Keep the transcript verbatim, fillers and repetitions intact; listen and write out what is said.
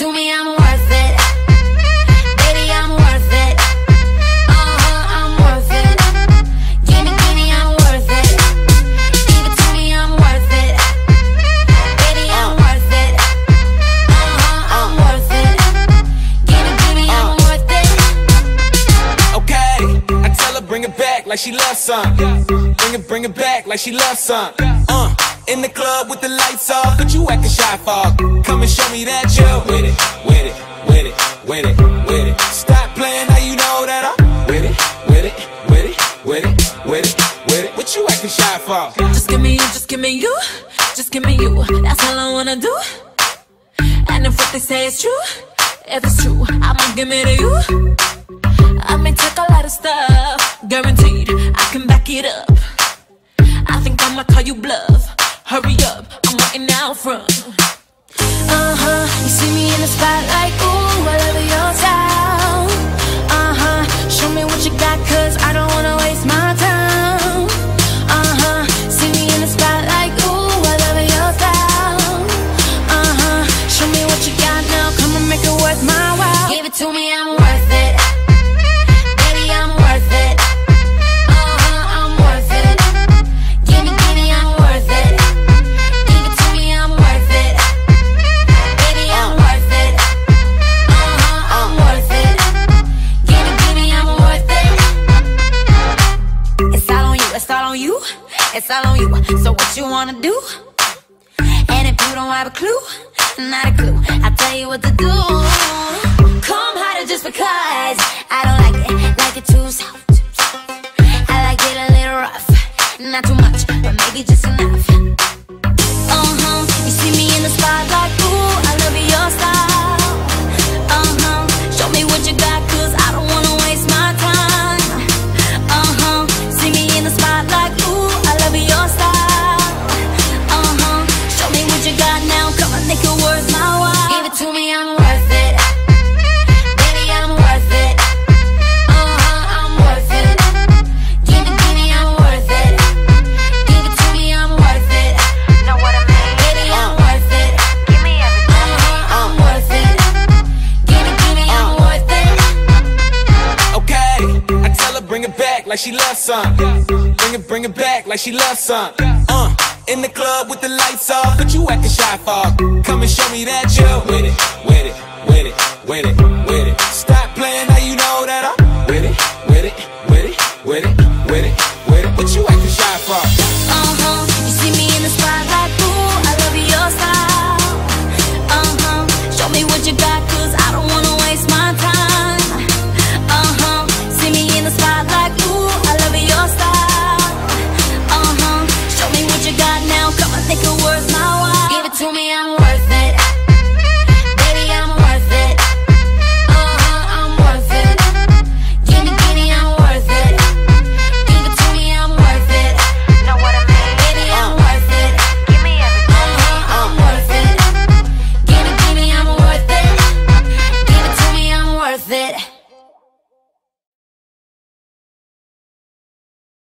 to me, I'm worth it. Baby, I'm worth it. Uh-huh, I'm worth it. Gimme, gimme, I'm worth it. Give it to me, I'm worth it. Baby, I'm worth it. Uh-huh, I'm worth it. Gimme, gimme, I'm worth it. Okay, I tell her bring it back like she loves some. Bring it, bring it back like she loves some. Uh, in the club with the lights off, but you acting shy for. Come and show me that you're with it, with it, with it, with it, with it. Stop playing, now you know that I'm with it, with it, with it, with it, with it, with it. What you acting shy for? Just give me you, just give me you, just give me you. That's all I wanna do. And if what they say is true, if it's true, I'ma give it to you. I may take a lot of stuff, guaranteed I can back it up. I think I'ma call you bluff. Hurry up, I'm waiting out front. Uh-huh, you see me in the spotlight, ooh, I love your style. Uh-huh, show me what you got, cause I don't wanna waste my time. Uh-huh, see me in the spotlight, ooh, I love your style. Uh-huh, show me what you got now, come and make it worth my while. Give it to me, I'm worth it. Baby, I'm worth it. Uh-huh, I'm worth it. Gimme, gimme, I'm worth it. Give it to me, I'm worth it. Baby, I'm worth it. Uh-huh, I'm worth it. Gimme, gimme, I'm worth it. It's all on you, it's all on you, it's all on you. So what you wanna do? And if you don't have a clue, not a clue, I'll tell you what to do. Come harder just because I don't like it, like it too soft. I like it a little rough, not too much, but maybe just enough. Uh-huh, you see me in the spotlight, ooh, I love your style. Uh-huh, show me what you got, cause I don't wanna waste my time. Uh-huh, see me in the spotlight, ooh, I love your style. Uh-huh, show me what you got now, come on, make it worth my while. Give it to me, I'm worth it. Baby, I'm worth it. Uh-huh, I'm worth it. Gimme, gimme, I'm worth it. Give it to me, I'm worth it. Know what I mean? Baby, I'm worth it. Give me everything. Uh-huh, I'm worth it. Gimme, gimme, I'm worth it. Okay, I tell her bring it back like she loves some. Bring it, bring it back like she loves some. Uh, in the club with the lights off, but you acting shy for. Come and show me that you're with it, with it, with it, with it, with it. Stop playing, now you know that I'm with it, with it, with it, with it, with it, with it. But you acting shy